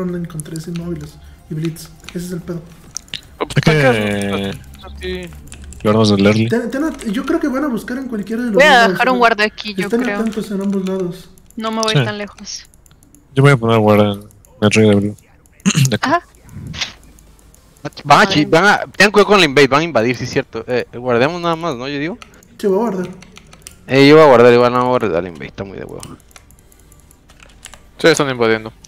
frontline con 3 inmóviles y blitz. Ese es el pedo. Hay que guardarnos del early. Yo creo que van a buscar en cualquiera de los Voy dos a lados, dejar un guarda aquí, yo Estén creo. atentos en ambos lados. No me voy Sí. tan lejos. Yo voy a poner guarda en el rey de blue. De aquí. Ajá. Tengan cuidado con la invade, van a invadir, sí es cierto. Guardemos nada más, ¿no? Yo digo. Sí, voy a guardar. Yo voy a guardar igual, no voy a guardar la invade, está muy de huevo. Sí, están invadiendo.